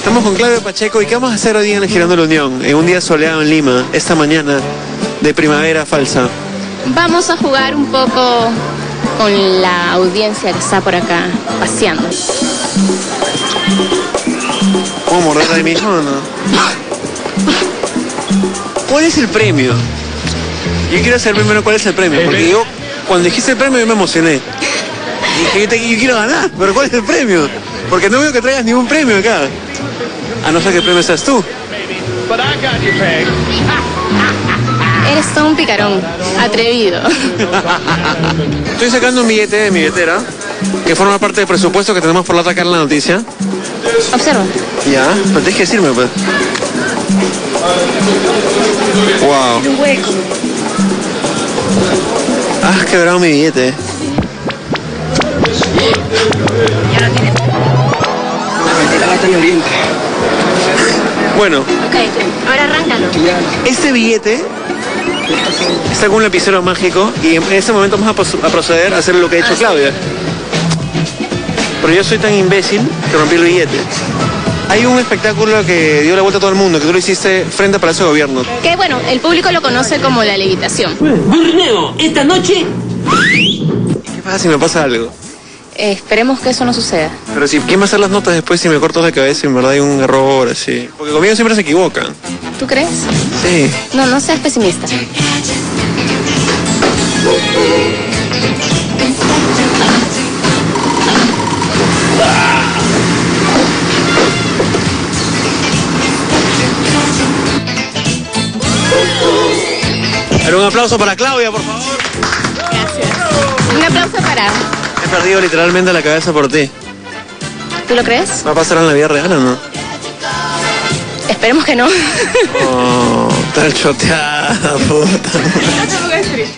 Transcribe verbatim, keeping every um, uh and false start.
Estamos con Claudia Pacheco. ¿Y qué vamos a hacer hoy día en el Girando la Unión? En un día soleado en Lima, esta mañana de primavera falsa. Vamos a jugar un poco con la audiencia que está por acá paseando. ¿Cómo morder ahí mismo o no? ¿Cuál es el premio? Yo quiero saber primero cuál es el premio, porque yo, cuando dijiste el premio, yo me emocioné. Y dije, yo, te, yo quiero ganar, pero ¿cuál es el premio? Porque no veo que traigas ningún premio acá. A no ser que el premio seas tú. Eres todo un picarón, atrevido. Estoy sacando un billete de mi billetera, que forma parte del presupuesto que tenemos por la otra cara en la noticia. Observa. Ya, pero tienes que decirme, pues. Wow. Un hueco. Has quebrado mi billete. Ya lo tienes. La gata en Oriente. Bueno. Ok, ahora arráncalo. Este billete está con un lapicero mágico y en este momento vamos a, a proceder a hacer lo que ha hecho Claudia. Pero yo soy tan imbécil que rompí el billete. Hay un espectáculo que dio la vuelta a todo el mundo, que tú lo hiciste frente al Palacio de Gobierno. Que bueno, el público lo conoce como la levitación. Burrineo, esta noche. ¿Qué pasa si me pasa algo? Eh, esperemos que eso no suceda. Pero si, ¿quién va a hacer las notas después si me corto la cabeza y en verdad hay un error así? Porque conmigo siempre se equivocan. ¿Tú crees? Sí. No, no seas pesimista. Pero un aplauso para Claudia, por favor. Gracias. Un aplauso para... He perdido literalmente la cabeza por ti. ¿Tú lo crees? ¿Va a pasar en la vida real o no? Esperemos que no. Oh, tan choteada, puta.